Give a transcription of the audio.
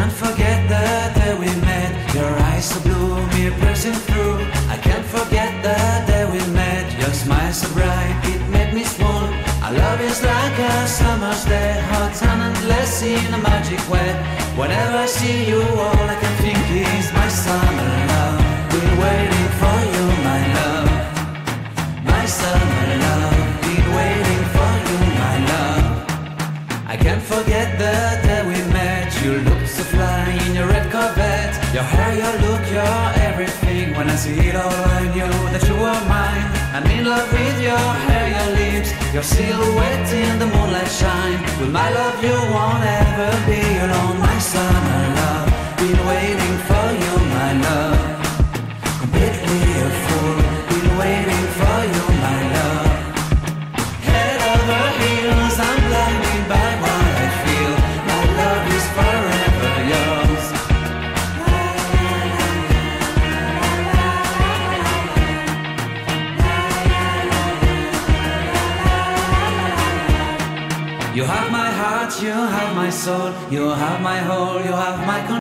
can't forget the day we met. Your eyes so blue, me piercing through. I can't forget the day we met. Your smile so bright, it made me swoon. Our love is like a summer's day, hot and endless in a magic way. Whenever I see you, all I can think is my summer love. Been waiting for you, my love. My summer love. Been waiting for you, my love. I can't forget the day we met. You looked so fly in your red Corvette. Your hair, your look, your everything. When I see it all, I knew that you were mine. I'm in love with your hair, your lips, your silhouette in the moonlight shine. With my love you won't ever be alone. My summer love, been waiting for you, my love. Completely a fool, been waiting for you, my love. Head over heels, I'm blinded by what I feel. My love is forever yours. You have my heart, you have my soul, you have my whole, you have my control.